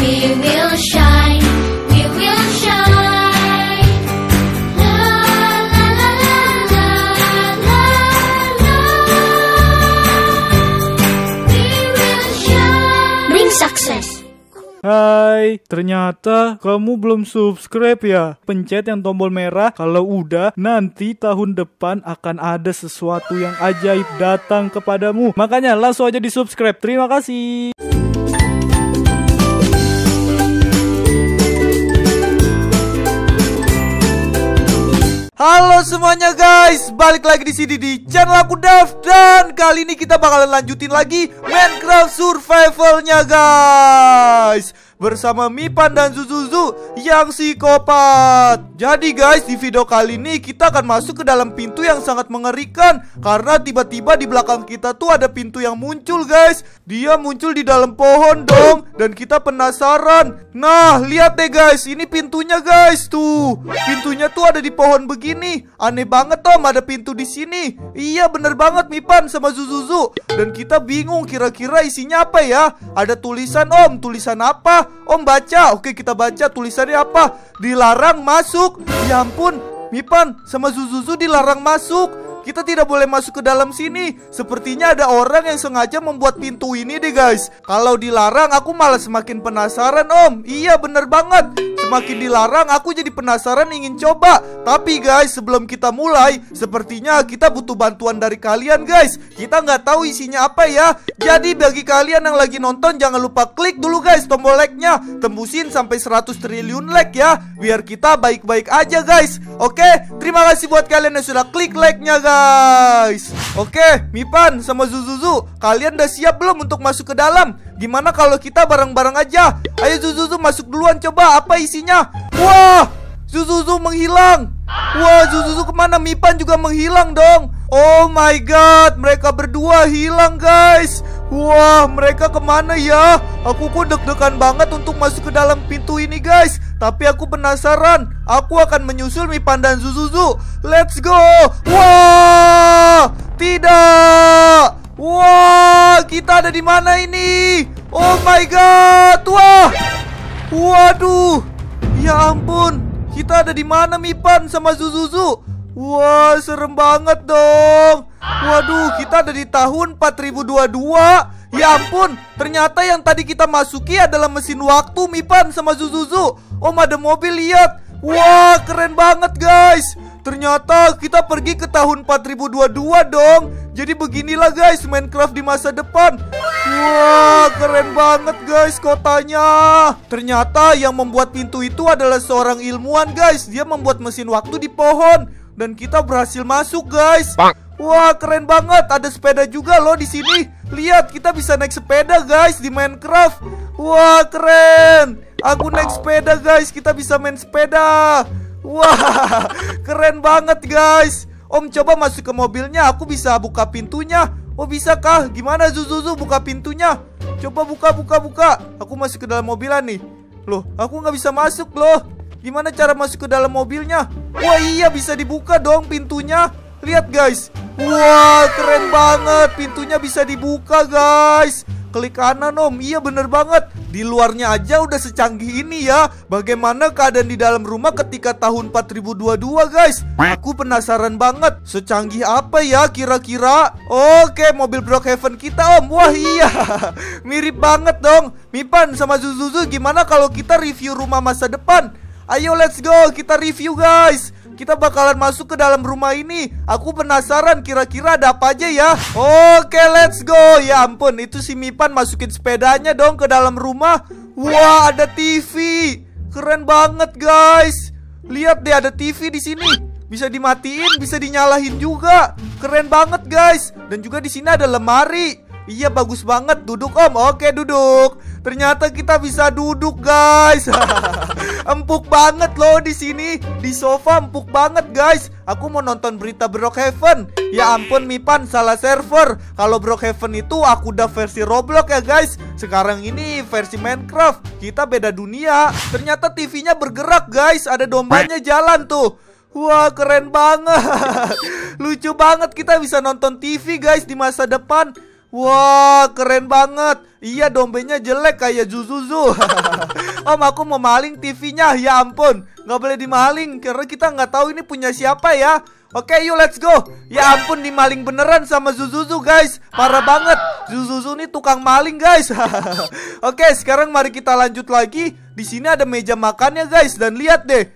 We will shine. We will shine. La la la la la la la. We will shine. Bring success. Hai, ternyata kamu belum subscribe ya? Pencet yang tombol merah. Kalau udah, nanti tahun depan akan ada sesuatu yang ajaib datang kepadamu. Makanya langsung aja di subscribe. Terima kasih. Halo semuanya guys, balik lagi di sini di channel aku Dev, dan kali ini kita bakalan lanjutin lagi Minecraft survivalnya guys, bersama Mipan dan Zuzuzu yang psikopat. Jadi guys, di video kali ini kita akan masuk ke dalam pintu yang sangat mengerikan, karena tiba-tiba di belakang kita tuh ada pintu yang muncul guys. Dia muncul di dalam pohon dong, dan kita penasaran. Nah, lihat deh guys, ini pintunya guys tuh. Pintunya tuh ada di pohon begini. Aneh banget Om, ada pintu di sini. Iya bener banget Mipan sama Zuzuzu. Dan kita bingung kira-kira isinya apa ya. Ada tulisan Om, tulisan apa? Om baca. Oke, kita baca tulisannya apa. Dilarang masuk. Ya ampun, Mipan sama Zuzuzu dilarang masuk. Kita tidak boleh masuk ke dalam sini. Sepertinya ada orang yang sengaja membuat pintu ini deh guys. Kalau dilarang aku malah semakin penasaran Om. Iya bener banget. Semakin dilarang aku jadi penasaran ingin coba. Tapi guys, sebelum kita mulai, sepertinya kita butuh bantuan dari kalian guys. Kita nggak tahu isinya apa ya. Jadi bagi kalian yang lagi nonton, jangan lupa klik dulu guys tombol like-nya. Tembusin sampai 100 triliun like ya, biar kita baik-baik aja guys. Oke, terima kasih buat kalian yang sudah klik like-nya guys. Oke, Mipan sama Zuzuzu, kalian udah siap belum untuk masuk ke dalam? Gimana kalau kita bareng-bareng aja? Ayo Zuzuzu masuk duluan, coba apa isinya? Wah, Zuzuzu menghilang. Wah, Zuzuzu kemana? Mipan juga menghilang dong. Oh my god, mereka berdua hilang guys. Wah, mereka kemana ya? Aku kok deg-degan banget untuk masuk ke dalam pintu ini guys. Tapi aku penasaran. Aku akan menyusul Mipan dan Zuzuzu. Let's go. Wah, tidak. Wah, kita ada di mana ini? Oh my god. Wah. Waduh. Ya ampun. Kita ada di mana Mipan sama Zuzuzu? Wah, serem banget dong. Waduh, kita ada di tahun 4022. Ya ampun, ternyata yang tadi kita masuki adalah mesin waktu Mipan sama Zuzuzu. Om, ada mobil, lihat. Wah, keren banget guys. Ternyata kita pergi ke tahun 4022 dong. Jadi beginilah guys Minecraft di masa depan. Wah, keren banget guys kotanya. Ternyata yang membuat pintu itu adalah seorang ilmuwan guys. Dia membuat mesin waktu di pohon. Dan kita berhasil masuk guys. Wah, keren banget. Ada sepeda juga loh di sini. Lihat, kita bisa naik sepeda guys di Minecraft. Wah, keren. Aku naik sepeda guys. Kita bisa main sepeda. Wah, keren banget guys. Om, coba masuk ke mobilnya. Aku bisa buka pintunya. Oh, bisa kah? Gimana Zuzuzu buka pintunya? Coba buka. Aku masuk ke dalam mobilan nih. Loh, aku nggak bisa masuk loh. Gimana cara masuk ke dalam mobilnya? Wah, iya bisa dibuka dong pintunya. Lihat guys. Wah, keren banget. Pintunya bisa dibuka guys. Klik kanan Om. Iya bener banget. Di luarnya aja udah secanggih ini ya. Bagaimana keadaan di dalam rumah ketika tahun 4022 guys? Aku penasaran banget. Secanggih apa ya kira-kira? Oke, mobil Brookhaven kita Om. Wah iya. Mirip banget dong. Mipan sama Zuzuzu, gimana kalau kita review rumah masa depan? Ayo let's go, kita review guys. Kita bakalan masuk ke dalam rumah ini. Aku penasaran kira-kira ada apa aja ya. Oke, let's go. Ya ampun, itu si Mipan masukin sepedanya dong ke dalam rumah. Wah, ada TV. Keren banget guys. Lihat deh, ada TV di sini. Bisa dimatiin, bisa dinyalain juga. Keren banget guys. Dan juga di sini ada lemari. Iya, bagus banget. Duduk Om. Oke, duduk. Ternyata kita bisa duduk guys. Empuk banget loh di sini. Di sofa empuk banget guys. Aku mau nonton berita Brookhaven. Ya ampun Mipan, salah server. Kalau Brookhaven itu aku udah versi Roblox ya guys. Sekarang ini versi Minecraft. Kita beda dunia. Ternyata TV-nya bergerak guys. Ada dombanya jalan tuh. Wah, keren banget. Lucu banget, kita bisa nonton TV guys di masa depan. Wah, keren banget. Iya, dombenya jelek kayak Zuzuzu. Om, aku mau maling TV-nya. Ya ampun, nggak boleh dimaling karena kita nggak tahu ini punya siapa ya. Oke, yuk let's go. Ya ampun, dimaling beneran sama Zuzuzu guys. Parah banget. Zuzuzu ini tukang maling guys. Oke, sekarang mari kita lanjut lagi. Di sini ada meja makannya guys, dan lihat deh.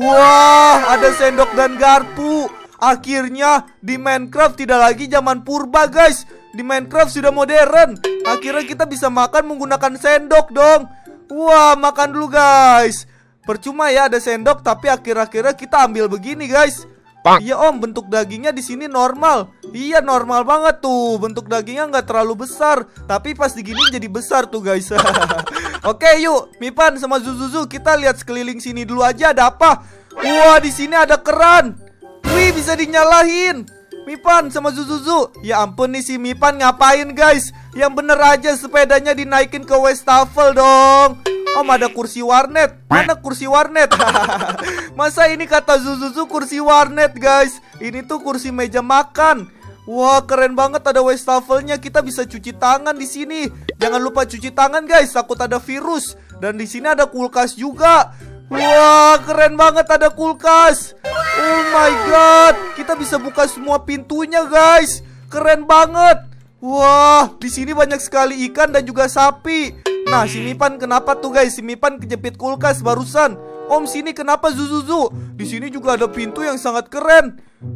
Wah, ada sendok dan garpu. Akhirnya di Minecraft tidak lagi zaman purba guys. Di Minecraft sudah modern. Akhirnya kita bisa makan menggunakan sendok dong. Wah, makan dulu guys. Percuma ya ada sendok, tapi akhir-akhirnya kita ambil begini guys. Iya om, bentuk dagingnya di sini normal. Iya normal banget tuh. Bentuk dagingnya nggak terlalu besar, tapi pas digini jadi besar tuh guys. Oke yuk, Mipan sama Zuzuzu kita lihat sekeliling sini dulu aja ada apa. Wah di sini ada keran. Wih bisa dinyalain. Mipan sama Zuzuzu. Ya ampun nih si Mipan ngapain guys? Yang bener aja sepedanya dinaikin ke wastafel dong. Om ada kursi warnet. Mana kursi warnet? Masa ini kata Zuzuzu kursi warnet guys? Ini tuh kursi meja makan. Wah keren banget, ada wastafelnya. Kita bisa cuci tangan di sini. Jangan lupa cuci tangan guys, takut ada virus. Dan di sini ada kulkas juga. Wah keren banget, ada kulkas. Oh my god, kita bisa buka semua pintunya guys. Keren banget. Wah di sini banyak sekali ikan dan juga sapi. Nah si Mipan kenapa tuh guys? Si Mipan kejepit kulkas barusan. Om sini kenapa Zuzuzu? Di sini juga ada pintu yang sangat keren.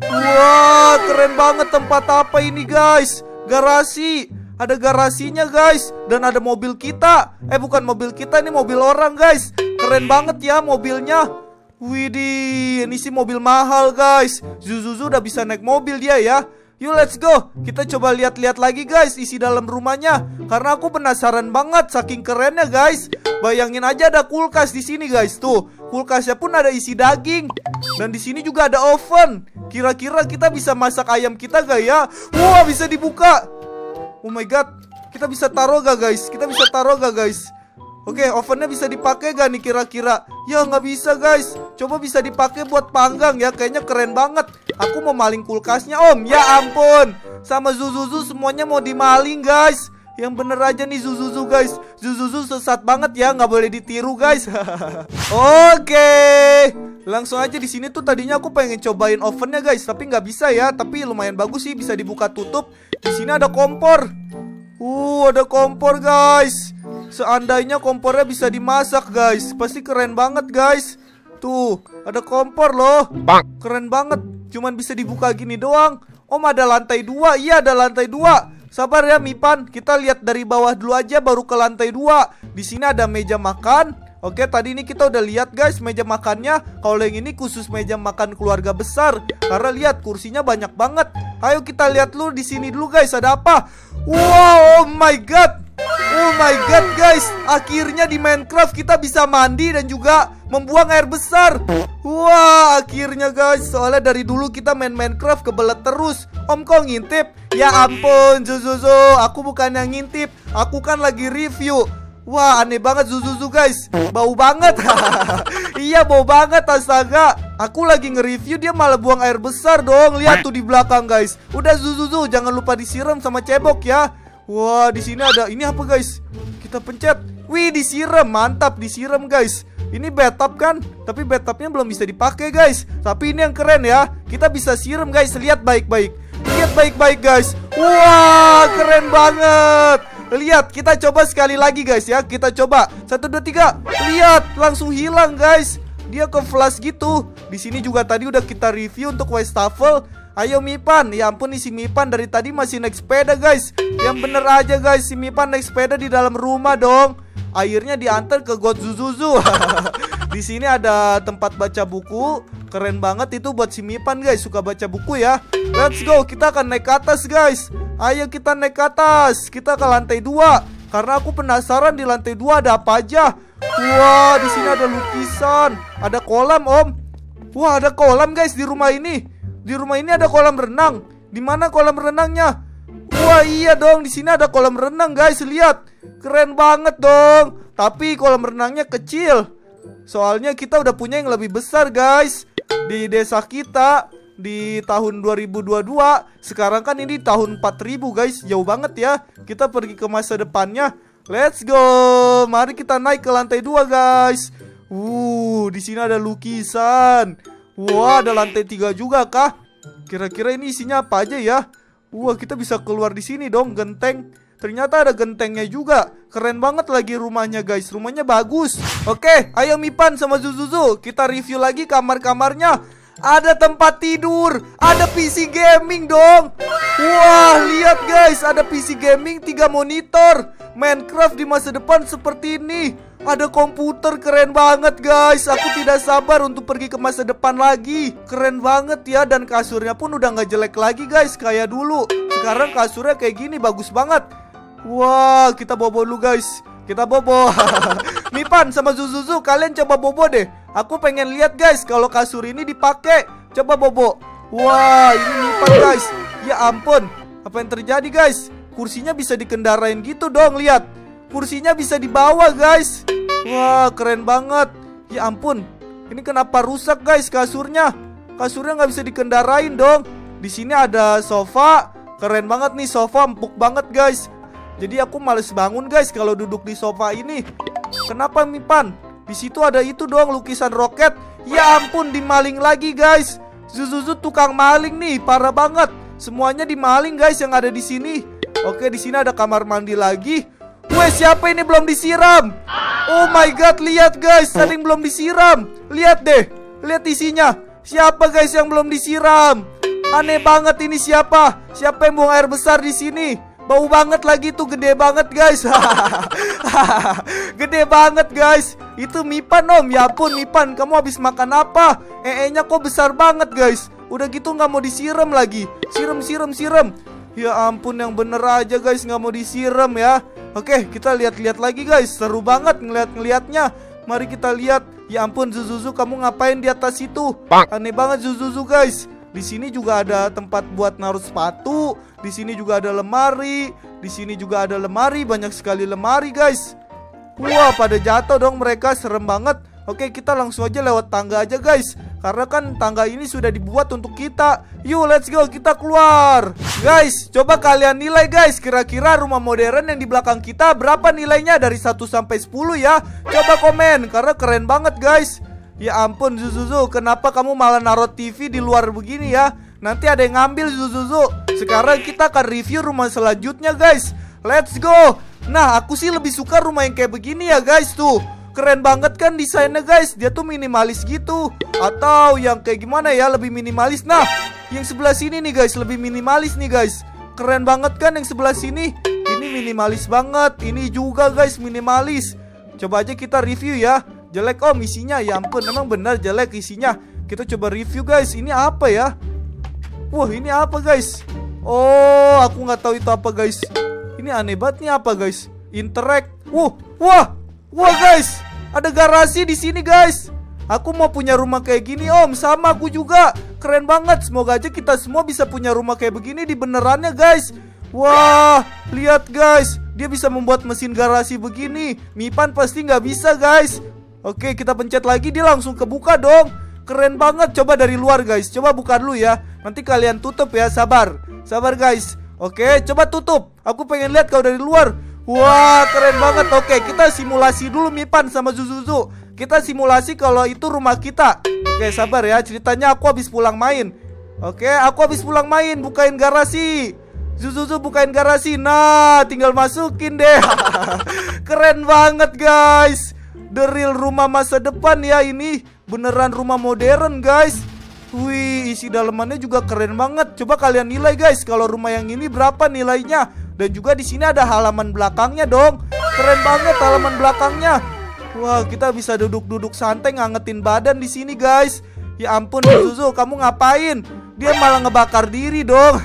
Wah keren banget, tempat apa ini guys? Garasi. Ada garasinya guys. Dan ada mobil kita. Bukan mobil kita, ini mobil orang guys. Keren banget ya mobilnya. Widih, ini sih mobil mahal guys. Zuzuzu udah bisa naik mobil dia ya. Yuk let's go. Kita coba lihat-lihat lagi guys isi dalam rumahnya. Karena aku penasaran banget saking kerennya guys. Bayangin aja ada kulkas di sini guys. Tuh, kulkasnya pun ada isi daging. Dan di sini juga ada oven. Kira-kira kita bisa masak ayam kita gak ya? Wah, bisa dibuka. Oh my god. Kita bisa taruh gak guys? Kita bisa taruh gak guys? Oke, ovennya bisa dipakai gak nih kira-kira? Ya nggak bisa guys. Coba bisa dipakai buat panggang ya. Kayaknya keren banget. Aku mau maling kulkasnya om. Ya ampun, sama Zuzuzu semuanya mau dimaling guys. Yang bener aja nih Zuzuzu guys. Zuzuzu sesat banget ya, nggak boleh ditiru guys. Oke, langsung aja di sini tuh tadinya aku pengen cobain ovennya guys, tapi nggak bisa ya. Tapi lumayan bagus sih, bisa dibuka tutup. Di sini ada kompor. Ada kompor guys. Seandainya kompornya bisa dimasak guys, pasti keren banget guys. Tuh, ada kompor loh. Keren banget. Cuman bisa dibuka gini doang. Om ada lantai 2. Iya ada lantai 2. Sabar ya Mipan, kita lihat dari bawah dulu aja baru ke lantai 2. Di sini ada meja makan. Oke, tadi ini kita udah lihat guys meja makannya. Kalau yang ini khusus meja makan keluarga besar. Karena lihat kursinya banyak banget. Ayo kita lihat dulu di sini dulu guys, ada apa? Wow, oh my god. Oh my god guys, akhirnya di Minecraft kita bisa mandi dan juga membuang air besar. Wah akhirnya guys, soalnya dari dulu kita main Minecraft kebelet terus. Om kok ngintip? Ya ampun Zuzuzu, aku bukan yang ngintip, aku kan lagi review. Wah aneh banget Zuzuzu guys, bau banget. Iya bau banget astaga. Aku lagi nge-review dia malah buang air besar dong. Lihat tuh di belakang guys. Udah Zuzuzu jangan lupa disiram sama cebok ya. Wah, di sini ada ini apa guys? Kita pencet. Wih, disiram. Mantap, disiram guys. Ini bathtub kan? Tapi bathtubnya belum bisa dipakai guys. Tapi ini yang keren ya. Kita bisa siram guys. Lihat baik-baik. Lihat baik-baik guys. Wah, keren banget. Lihat, kita coba sekali lagi guys ya. Kita coba. 1 2 3. Lihat, langsung hilang guys. Dia ke flash gitu. Di sini juga tadi udah kita review untuk wastafel. Ayo Mipan, ya ampun nih si Mipan dari tadi masih naik sepeda guys. Yang bener aja guys, si Mipan naik sepeda di dalam rumah dong. Akhirnya diantar ke God Zuzuzu. Di sini ada tempat baca buku. Keren banget itu buat si Mipan guys, suka baca buku ya. Let's go, kita akan naik ke atas guys. Ayo kita naik ke atas. Kita ke lantai 2. Karena aku penasaran di lantai 2 ada apa aja. Wah, di sini ada lukisan. Ada kolam om. Wah, ada kolam guys di rumah ini. Di rumah ini ada kolam renang. Di mana kolam renangnya? Wah iya dong, di sini ada kolam renang guys. Lihat, keren banget dong. Tapi kolam renangnya kecil. Soalnya kita udah punya yang lebih besar guys. Di desa kita di tahun 2022. Sekarang kan ini tahun 4000 guys. Jauh banget ya. Kita pergi ke masa depannya. Let's go. Mari kita naik ke lantai 2 guys. Di sini ada lukisan. Wah, ada lantai 3 juga kah? Kira-kira ini isinya apa aja ya? Wah, kita bisa keluar di sini dong, genteng. Ternyata ada gentengnya juga. Keren banget lagi rumahnya guys. Rumahnya bagus. Oke, ayo Mipan sama Zuzuzu, kita review lagi kamar-kamarnya. Ada tempat tidur, ada PC gaming dong. Wah, lihat guys, ada PC gaming 3 monitor. Minecraft di masa depan seperti ini. Ada komputer, keren banget guys. Aku tidak sabar untuk pergi ke masa depan lagi. Keren banget ya. Dan kasurnya pun udah gak jelek lagi guys, kayak dulu. Sekarang kasurnya kayak gini, bagus banget. Wah, kita bobo dulu guys. Kita bobo. Mipan sama Zuzuzu, kalian coba bobo deh. Aku pengen lihat guys kalau kasur ini dipakai. Coba bobo. Wah, ini Mipan guys. Ya ampun, apa yang terjadi guys? Kursinya bisa dikendarain gitu dong, lihat. Kursinya bisa dibawa guys. Wah, keren banget. Ya ampun, ini kenapa rusak guys kasurnya? Kasurnya nggak bisa dikendarain dong. Di sini ada sofa. Keren banget nih sofa, empuk banget guys. Jadi aku males bangun guys kalau duduk di sofa ini. Kenapa Mipan? Di situ ada itu doang, lukisan roket. Ya ampun, dimaling lagi guys. Zuzuzu tukang maling nih, parah banget. Semuanya dimaling guys yang ada di sini. Oke, di sini ada kamar mandi lagi. Weh, siapa ini belum disiram? Oh my god, lihat guys, ada yang belum disiram. Lihat deh, lihat isinya. Siapa guys yang belum disiram? Aneh banget ini, siapa? Siapa yang buang air besar di sini? Bau banget lagi tuh, gede banget guys. Gede banget guys. Itu Mipan om, ya ampun Mipan, kamu habis makan apa? Nya kok besar banget guys. Udah gitu nggak mau disiram lagi. Siram. Ya ampun, yang bener aja guys, nggak mau disiram ya. Oke, kita lihat-lihat lagi guys. Seru banget ngeliat-ngeliatnya. Mari kita lihat. Ya ampun Zuzuzu, kamu ngapain di atas itu? Aneh banget Zuzuzu guys. Di sini juga ada tempat buat naruh sepatu. Di sini juga ada lemari. Di sini juga ada lemari, banyak sekali lemari guys. Wah, pada jatuh dong mereka, serem banget. Oke, kita langsung aja lewat tangga aja guys. Karena kan tangga ini sudah dibuat untuk kita. Yuk, let's go, kita keluar. Guys, coba kalian nilai guys. Kira-kira rumah modern yang di belakang kita berapa nilainya dari 1 sampai 10 ya? Coba komen, karena keren banget guys. Ya ampun Zuzuzu, kenapa kamu malah naruh TV di luar begini ya? Nanti ada yang ngambil Zuzuzu. Sekarang kita akan review rumah selanjutnya guys. Let's go. Nah, aku sih lebih suka rumah yang kayak begini ya guys tuh. Keren banget kan desainnya guys. Dia tuh minimalis gitu. Atau yang kayak gimana ya, lebih minimalis. Nah, yang sebelah sini nih guys, lebih minimalis nih guys. Keren banget kan yang sebelah sini. Ini minimalis banget. Ini juga guys minimalis. Coba aja kita review ya. Jelek om isinya, ya ampun, emang benar jelek isinya. Kita coba review guys, ini apa ya? Wah, ini apa guys? Oh, aku nggak tahu itu apa guys. Ini aneh banget nih, apa guys? Interact. Wah guys, ada garasi di sini guys. Aku mau punya rumah kayak gini om, sama aku juga. Keren banget, semoga aja kita semua bisa punya rumah kayak begini di benerannya guys. Wah, lihat guys, dia bisa membuat mesin garasi begini. Mipan pasti nggak bisa guys. Oke, kita pencet lagi, dia langsung kebuka dong. Keren banget, coba dari luar guys. Coba buka dulu ya, nanti kalian tutup ya, sabar guys. Oke, coba tutup. Aku pengen lihat kalau dari luar. Wah, keren banget. Oke, kita simulasi dulu Mipan sama Zuzuzu. Kita simulasi kalau itu rumah kita. Oke, sabar ya, ceritanya aku habis pulang main. Oke, aku habis pulang main, bukain garasi. Zuzuzu bukain garasi. Nah, tinggal masukin deh. Keren banget guys. The real rumah masa depan ya ini. Beneran rumah modern guys. Wih, isi dalamannya juga keren banget. Coba kalian nilai guys, kalau rumah yang ini berapa nilainya. Dan juga di sini ada halaman belakangnya dong. Keren banget halaman belakangnya. Wah, kita bisa duduk-duduk santai ngangetin badan di sini guys. Ya ampun Zuzu, kamu ngapain? Dia malah ngebakar diri dong.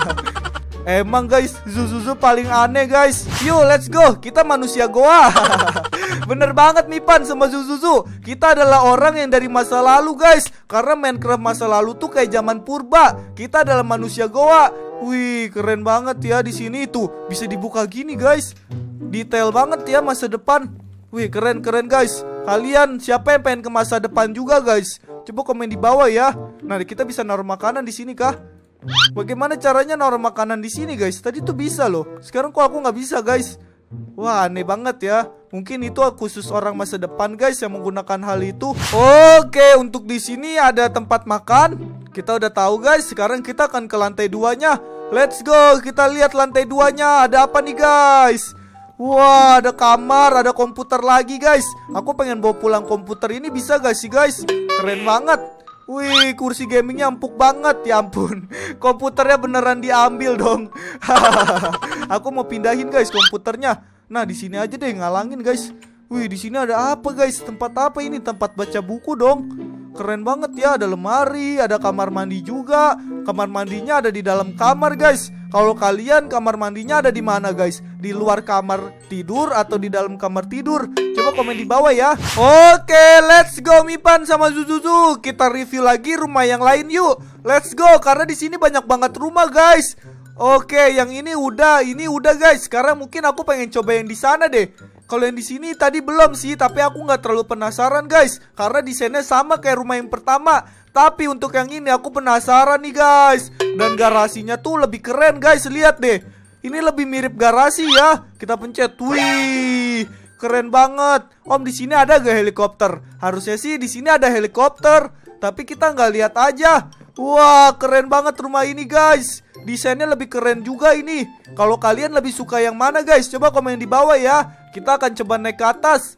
Emang guys, Zuzuzu paling aneh guys. Yuk, let's go. Kita manusia goa. Bener banget Mipan sama Zuzuzu. Kita adalah orang yang dari masa lalu guys. Karena Minecraft masa lalu tuh kayak zaman purba. Kita adalah manusia goa. Wih, keren banget ya di sini tuh. Bisa dibuka gini guys. Detail banget ya masa depan. Wih, keren guys. Kalian siapa yang pengen ke masa depan juga guys? Coba komen di bawah ya. Nah, kita bisa naruh makanan di sini kah? Bagaimana caranya naruh makanan di sini guys? Tadi tuh bisa loh. Sekarang kok aku nggak bisa guys? Wah, aneh banget ya. Mungkin itu khusus orang masa depan guys yang menggunakan hal itu. Oke, untuk di sini ada tempat makan. Kita udah tahu guys. Sekarang kita akan ke lantai 2-nya. Let's go. Kita lihat lantai 2-nya. Ada apa nih guys? Wah, ada kamar, ada komputer lagi guys. Aku pengen bawa pulang komputer ini, bisa gak sih guys? Keren banget. Wih, kursi gamingnya empuk banget. Ya ampun, komputernya beneran diambil dong. Aku mau pindahin guys komputernya. Nah, di sini aja deh, ngalangin guys. Wih, di sini ada apa guys? Tempat apa ini? Tempat baca buku dong. Keren banget ya, ada lemari, ada kamar mandi juga. Kamar mandinya ada di dalam kamar guys. Kalau kalian kamar mandinya ada di mana guys? Di luar kamar tidur atau di dalam kamar tidur? Coba komen di bawah ya. Oke, let's go Mipan sama Zuzuzu. Kita review lagi rumah yang lain yuk. Let's go, karena di sini banyak banget rumah guys. Oke, yang ini udah guys. Sekarang mungkin aku pengen coba yang di sana deh. Kalau yang di sini tadi belum sih, tapi aku nggak terlalu penasaran guys, karena desainnya sama kayak rumah yang pertama. Tapi untuk yang ini aku penasaran nih guys. Dan garasinya tuh lebih keren guys, lihat deh. Ini lebih mirip garasi ya. Kita pencet, wih, keren banget. Om, di sini ada gak helikopter? Harusnya sih di sini ada helikopter, tapi kita nggak lihat aja. Wah, keren banget rumah ini guys. Desainnya lebih keren juga ini. Kalau kalian lebih suka yang mana guys? Coba komen di bawah ya. Kita akan coba naik ke atas.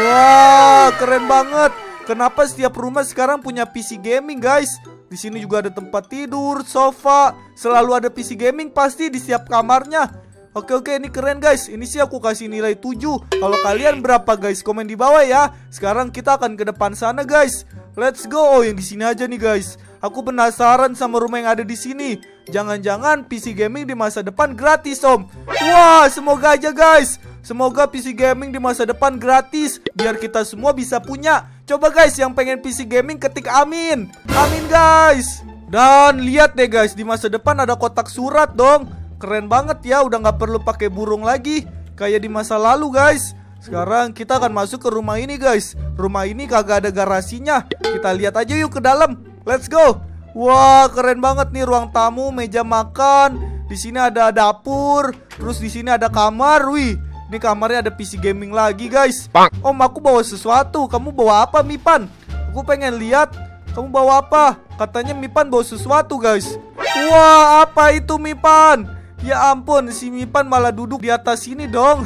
Wah, keren banget. Kenapa setiap rumah sekarang punya PC gaming guys? Di sini juga ada tempat tidur, sofa. Selalu ada PC gaming pasti di setiap kamarnya. Oke, ini keren guys. Ini sih aku kasih nilai 7. Kalau kalian berapa guys? Komen di bawah ya. Sekarang kita akan ke depan sana guys. Let's go. Oh, yang di sini aja nih guys. Aku penasaran sama rumah yang ada di sini. Jangan-jangan PC gaming di masa depan gratis om. Wah, semoga aja guys. Semoga PC gaming di masa depan gratis, biar kita semua bisa punya. Coba guys, yang pengen PC gaming ketik amin. Amin guys. Dan lihat deh guys, di masa depan ada kotak surat dong. Keren banget ya, udah nggak perlu pakai burung lagi kayak di masa lalu guys. Sekarang kita akan masuk ke rumah ini guys. Rumah ini kagak ada garasinya. Kita lihat aja yuk ke dalam. Let's go. Wah, keren banget nih, ruang tamu, meja makan. Di sini ada dapur. Terus di sini ada kamar. Wih, ini kamarnya ada PC gaming lagi guys. Om, aku bawa sesuatu. Kamu bawa apa Mipan? Aku pengen lihat. Kamu bawa apa? Katanya Mipan bawa sesuatu guys. Wah, apa itu Mipan? Ya ampun, si Mipan malah duduk di atas sini dong.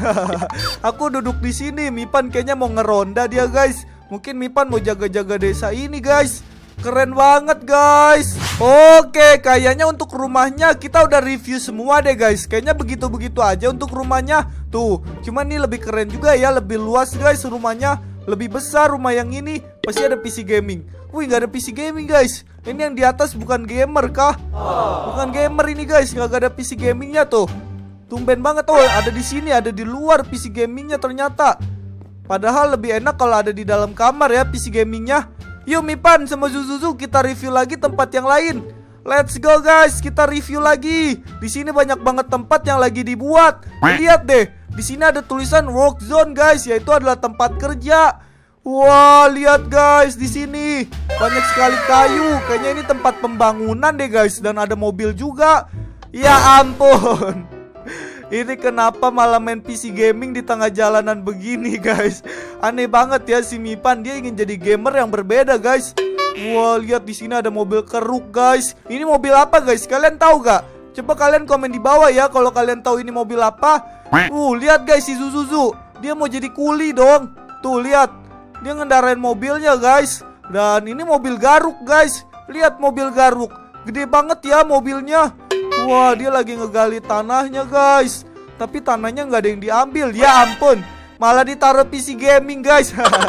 Aku duduk di sini. Mipan kayaknya mau ngeronda dia guys. Mungkin Mipan mau jaga-jaga desa ini guys. Keren banget guys. Oke, kayaknya untuk rumahnya kita udah review semua deh guys. Kayaknya begitu-begitu aja untuk rumahnya. Tuh, cuman ini lebih keren juga ya. Lebih luas guys rumahnya. Lebih besar rumah yang ini. Pasti ada PC gaming. Wih, gak ada PC gaming guys. Ini yang di atas bukan gamer kah? Bukan gamer ini guys. Gak ada PC gamingnya tuh. Tumben banget. Oh, ada di sini, ada di luar PC gamingnya ternyata. Padahal lebih enak kalau ada di dalam kamar ya PC gamingnya. Yuk Mipan sama Zuzuzu, kita review lagi tempat yang lain. Let's go guys, kita review lagi. Di sini banyak banget tempat yang lagi dibuat. Lihat deh, di sini ada tulisan work zone guys, yaitu adalah tempat kerja. Wah, lihat guys, di sini banyak sekali kayu. Kayaknya ini tempat pembangunan deh guys, dan ada mobil juga. Ya ampun. Ini kenapa malah main PC gaming di tengah jalanan begini guys? Aneh banget ya si Mipan, dia ingin jadi gamer yang berbeda guys. Wah, lihat di sini ada mobil keruk guys. Ini mobil apa guys? Kalian tahu gak? Coba kalian komen di bawah ya kalau kalian tahu ini mobil apa. Lihat guys si Zuzuzu, dia mau jadi kuli dong. Tuh lihat, dia ngendarain mobilnya guys. Dan ini mobil garuk guys. Lihat mobil garuk, gede banget ya mobilnya. Wah, dia lagi ngegali tanahnya guys. Tapi tanahnya nggak ada yang diambil. Ya ampun, malah ditaruh PC gaming guys.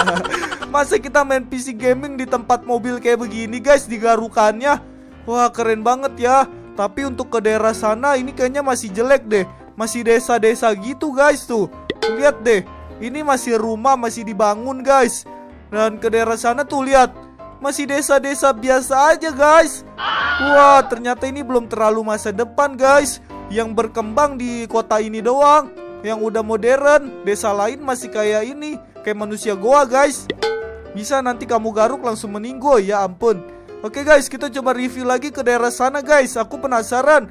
Masa kita main PC gaming di tempat mobil kayak begini guys, digarukannya. Wah, keren banget ya. Tapi untuk ke daerah sana ini kayaknya masih jelek deh. Masih desa-desa gitu guys tuh. Lihat deh, ini masih rumah, masih dibangun guys. Dan ke daerah sana tuh lihat, masih desa-desa biasa aja guys. Wah, ternyata ini belum terlalu masa depan guys. Yang berkembang di kota ini doang, yang udah modern. Desa lain masih kayak ini, kayak manusia goa guys. Bisa nanti kamu garuk langsung meninggoy, ya ampun. Oke guys, kita coba review lagi ke daerah sana guys. Aku penasaran.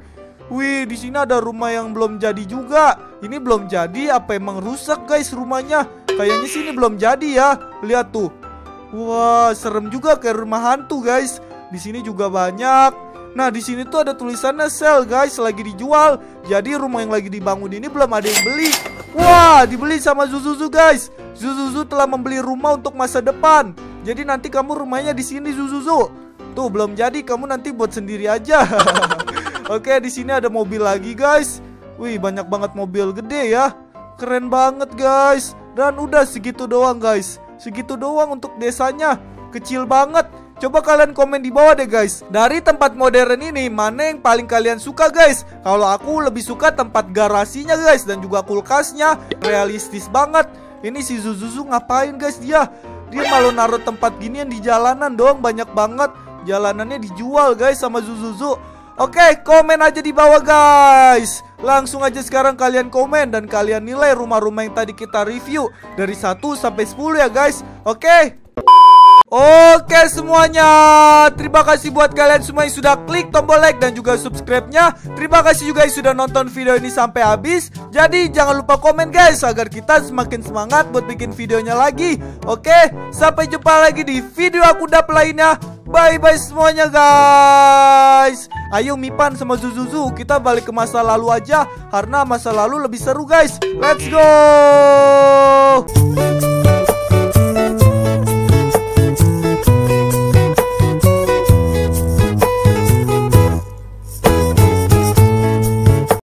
Wih, di sini ada rumah yang belum jadi juga. Ini belum jadi, apa emang rusak guys rumahnya? Kayaknya sini belum jadi ya. Lihat tuh. Wah, serem juga kayak rumah hantu guys. Di sini juga banyak. Nah, di sini tuh ada tulisannya sell guys, lagi dijual. Jadi rumah yang lagi dibangun ini belum ada yang beli. Wah, dibeli sama Zuzuzu guys. Zuzuzu telah membeli rumah untuk masa depan. Jadi nanti kamu rumahnya di sini Zuzuzu. Tuh belum jadi, kamu nanti buat sendiri aja. Oke, di sini ada mobil lagi guys. Wih, banyak banget mobil gede ya. Keren banget guys. Dan udah segitu doang guys. Segitu doang untuk desanya. Kecil banget. Coba kalian komen di bawah deh guys. Dari tempat modern ini, mana yang paling kalian suka guys? Kalau aku lebih suka tempat garasinya guys. Dan juga kulkasnya. Realistis banget. Ini si Zuzuzu ngapain guys dia? Dia malu naruh tempat ginian di jalanan doang, banyak banget. Jalanannya dijual guys sama Zuzuzu. Oke, komen aja di bawah guys. Langsung aja sekarang kalian komen dan kalian nilai rumah-rumah yang tadi kita review dari 1 sampai 10 ya guys. Oke. Oke semuanya, terima kasih buat kalian semua yang sudah klik tombol like dan juga subscribe-nya. Terima kasih juga yang sudah nonton video ini sampai habis. Jadi jangan lupa komen guys, agar kita semakin semangat buat bikin videonya lagi. Oke, sampai jumpa lagi di video aku dap lainnya. Bye-bye semuanya guys. Ayo Mipan sama Zuzuzu, kita balik ke masa lalu aja. Karena masa lalu lebih seru guys. Let's go.